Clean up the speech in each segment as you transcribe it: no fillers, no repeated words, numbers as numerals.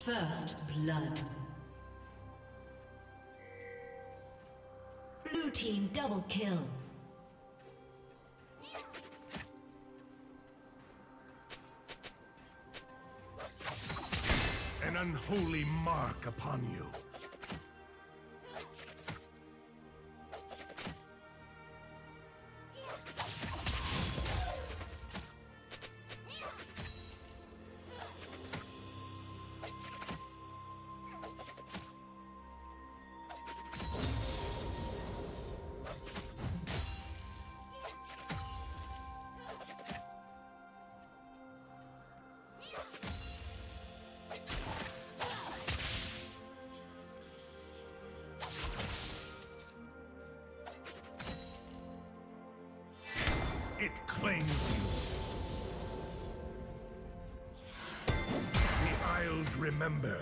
First blood. Blue team double kill. An unholy mark upon you. It claims you. The Isles remember.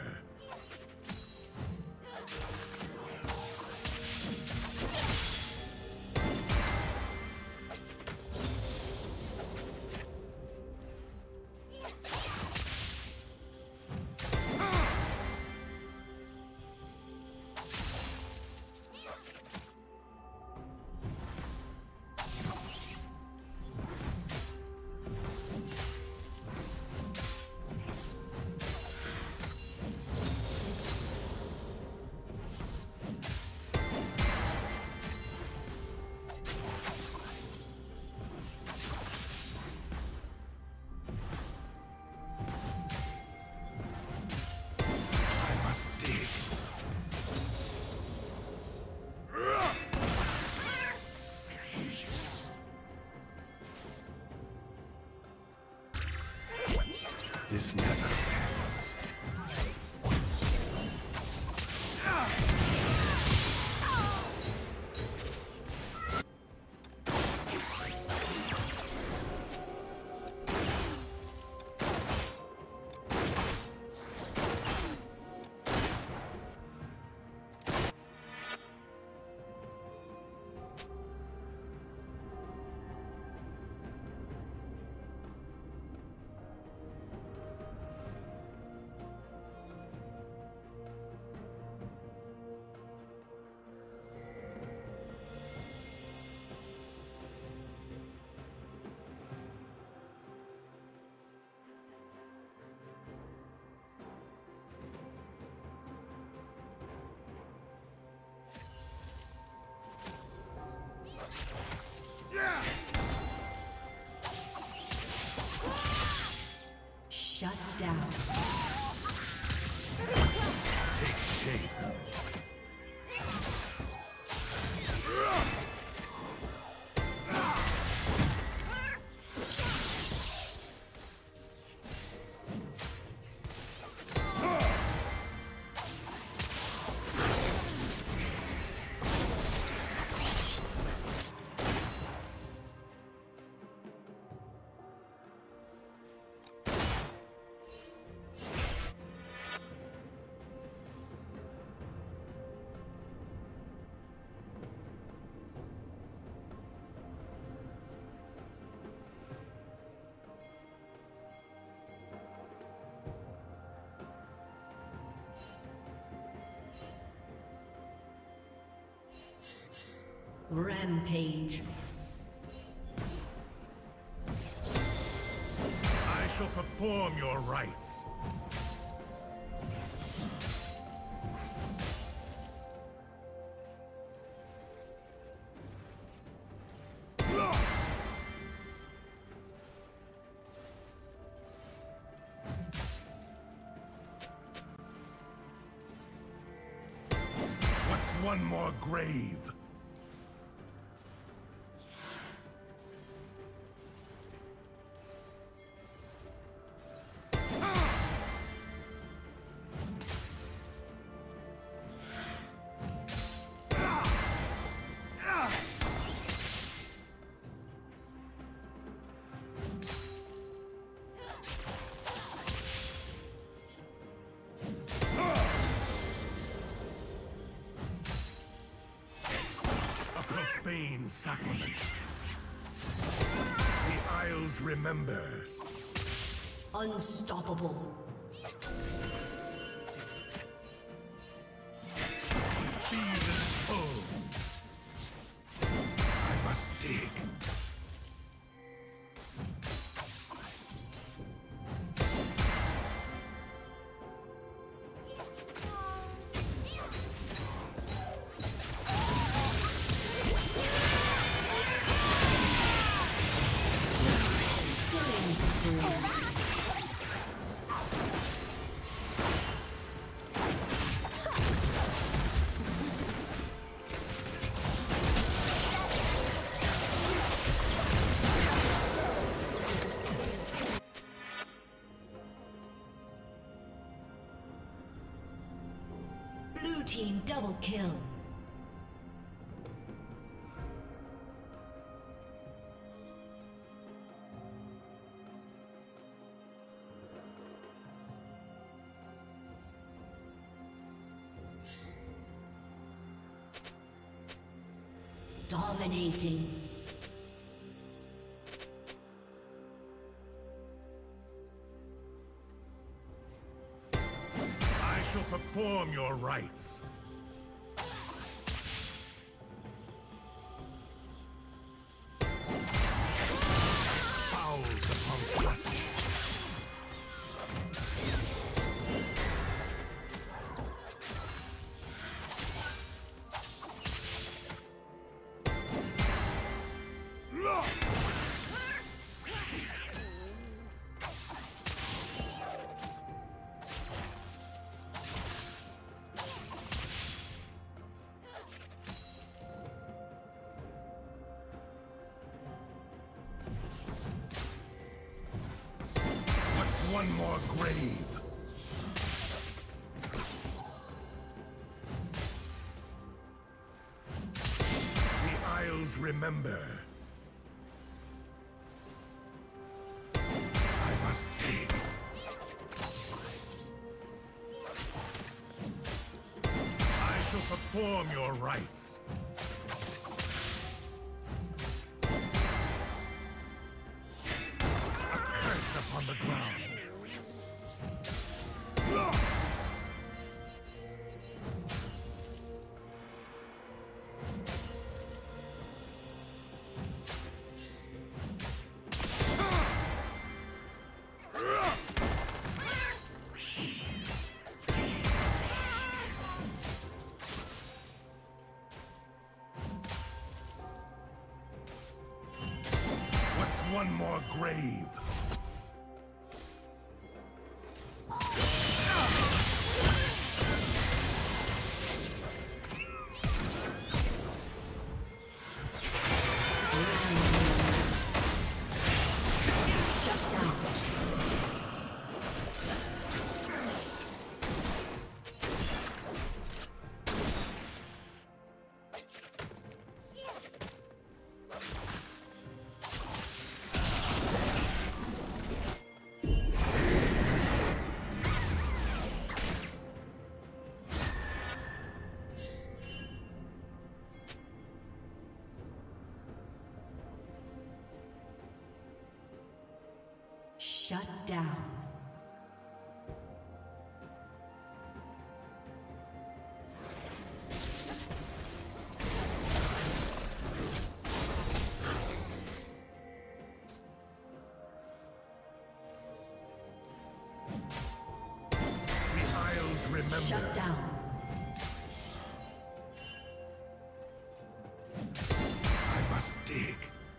This never ends. Shut down. Take shape. Rampage. I shall perform your rites. What's one more grave? Profane sacrament. The Isles remember. Unstoppable. Blue team double kill. Dominating. I shall perform your rites. Fowls upon clutch. One more grave. The Isles remember. I must dig. I shall perform your rites. A curse upon the ground. One more grave. Shut down. The Isles remember. Shut down. I must dig.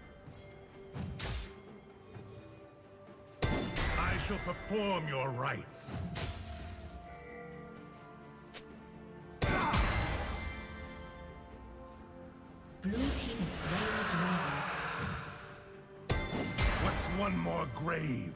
I shall perform your rites. Blue team is slain the dragon. What's one more grave?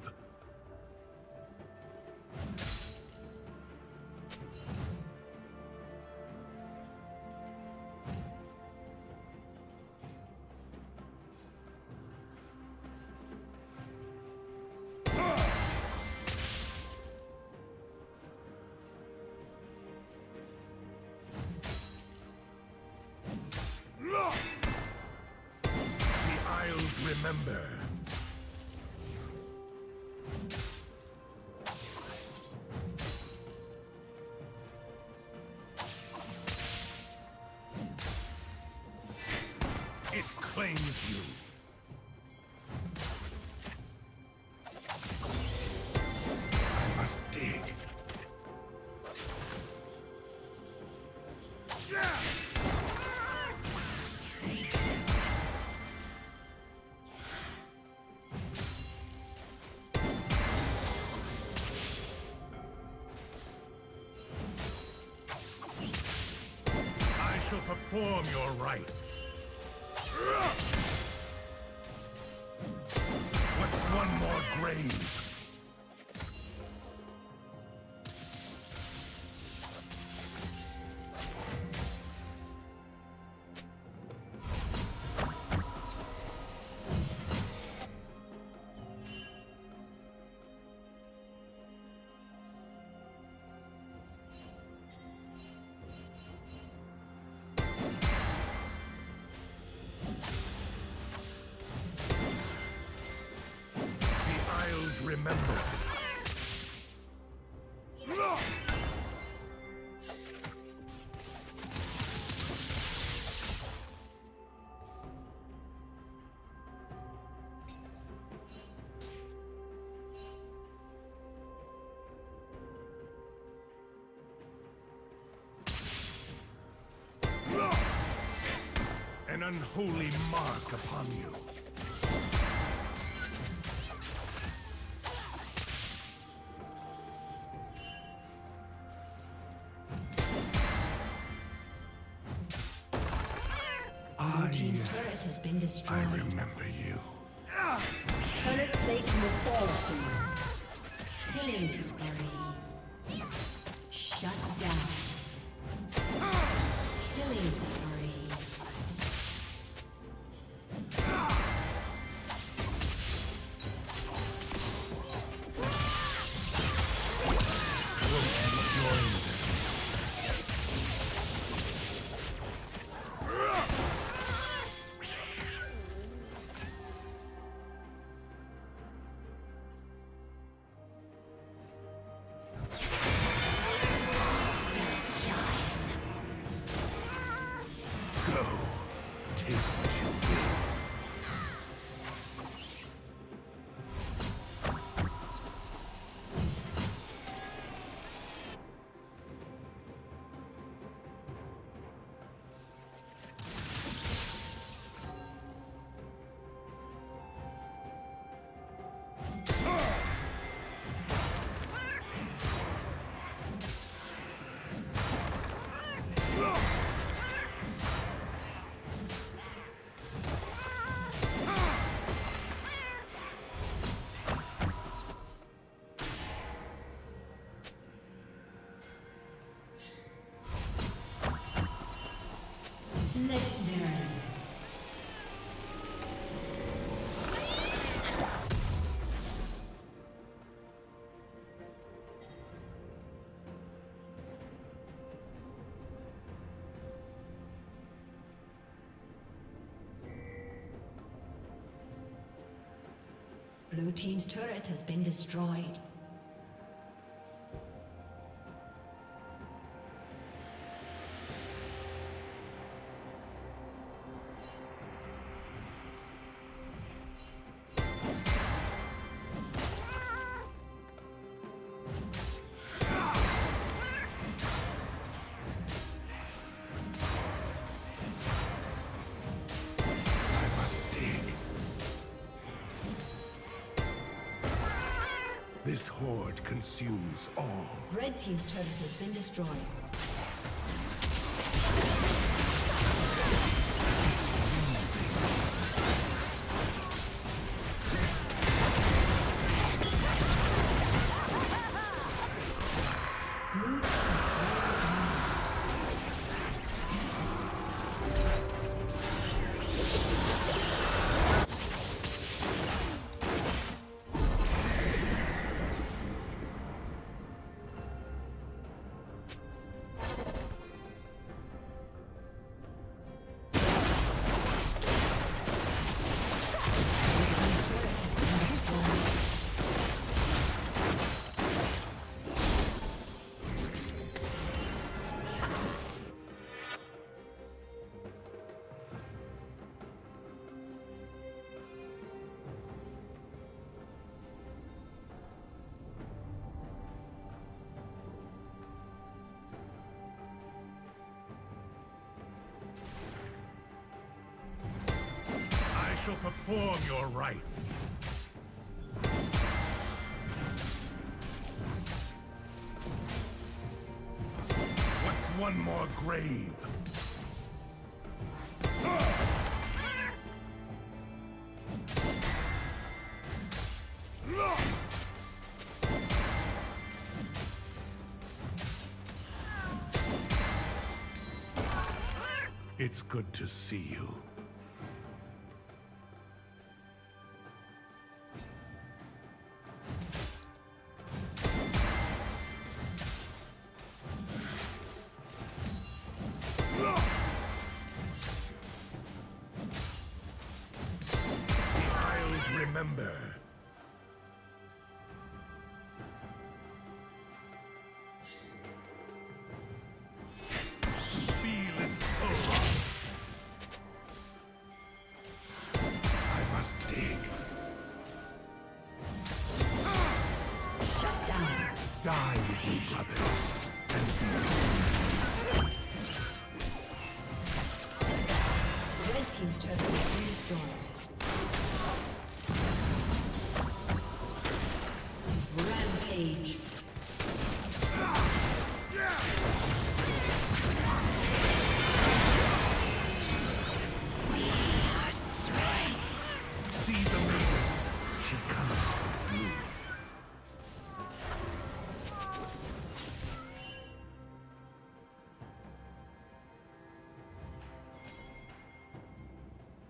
Remember. It claims you. I must dig. Perform your rites. What's one more grave? remember. An unholy mark upon you. Blue team's turret has been destroyed. I remember you. Turret plate will fall soon. Killing spree. Shut down. Killing spree. Legendary. Blue team's turret has been destroyed. This horde consumes all. Red team's turret has been destroyed. I shall perform your rites. What's one more grave? It's good to see you. The Isles remember.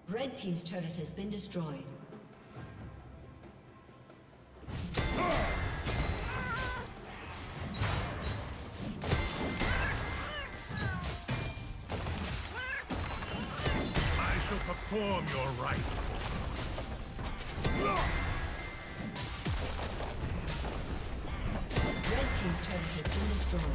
Red team's turret has been destroyed. I shall perform your rites. Red team's turret has been destroyed.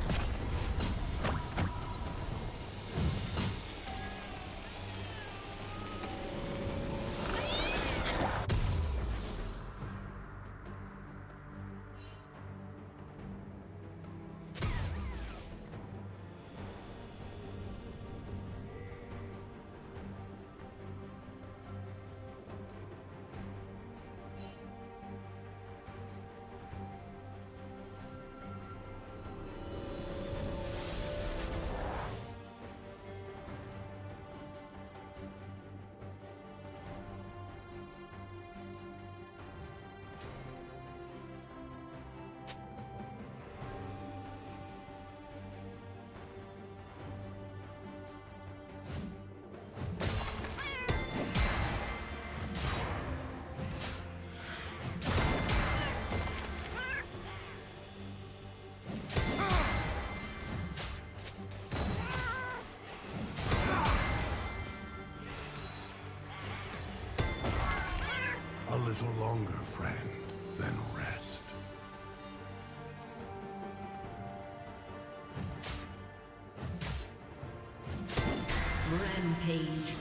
A little longer, friend, then rest. Rampage.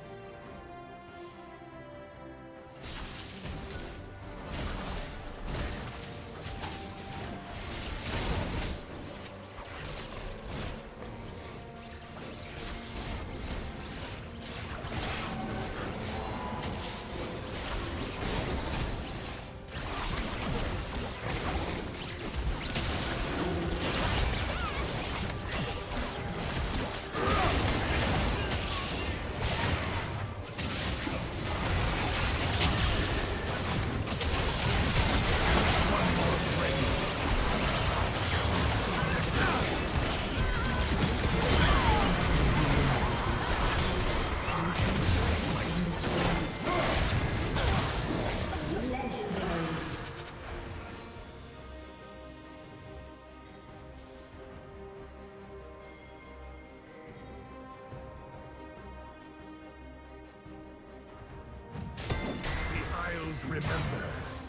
Remember.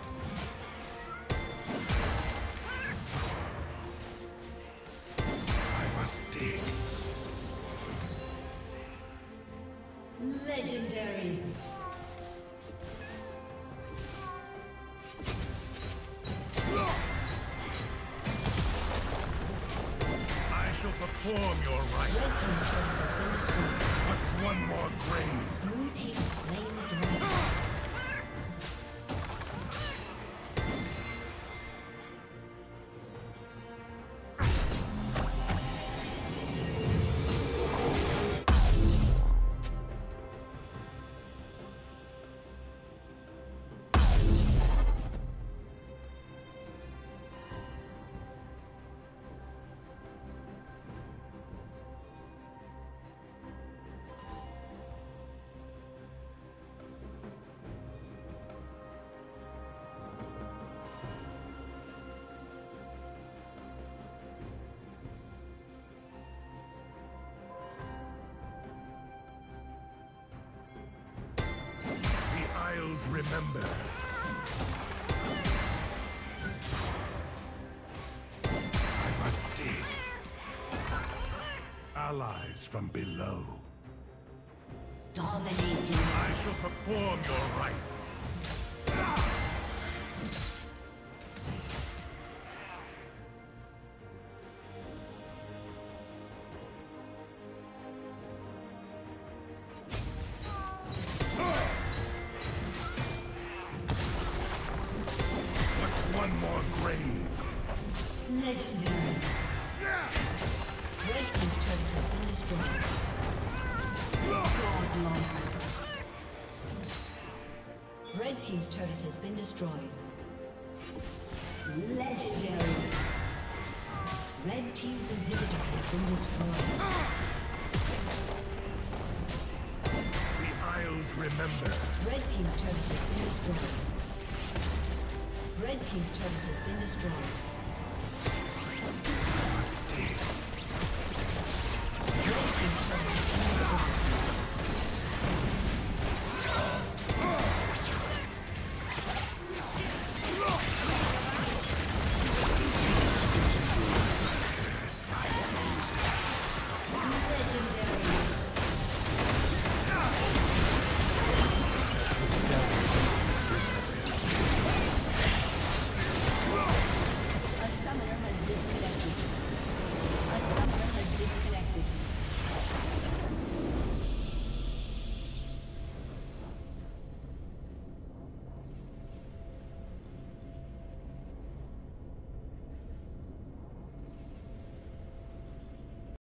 I must dig. Legendary. I shall perform your rites. Red team's turret has been destroyed. What's one more grave? Blue team slain the dragon. Remember. I must dig. Allies from below. Dominating. I shall perform your rites. One more grave. Legendary. Red team's turret has been destroyed. Godlike. Red team's turret has been destroyed. Legendary. Red team's inhibitor has been destroyed. The Shadows remember. Red team's turret has been destroyed. Red team's turret has been destroyed.